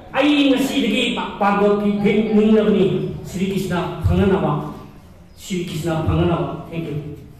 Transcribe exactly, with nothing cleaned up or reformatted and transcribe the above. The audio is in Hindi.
आई ngasi पागो की फिर निंगलबनी श्री कृष्ण फंगनावा श्री कृष्ण फंगनावा थैंक यू